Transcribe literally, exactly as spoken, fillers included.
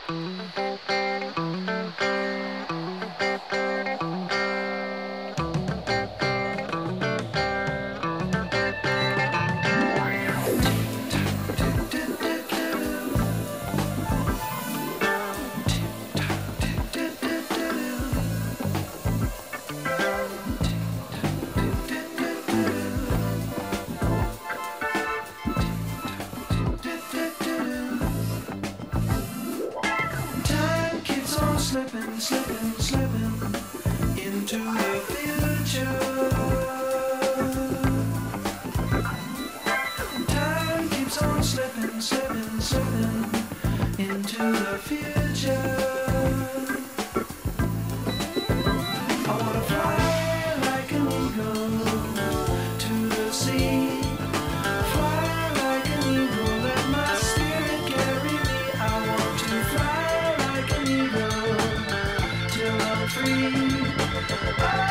Slipping, slipping, slipping into the future. Time keeps on slipping, slipping, slipping into the future. I wanna fly like an eagle to the sea. Fly like an eagle, let my spirit carry me. I want to fly like an eagle. Free.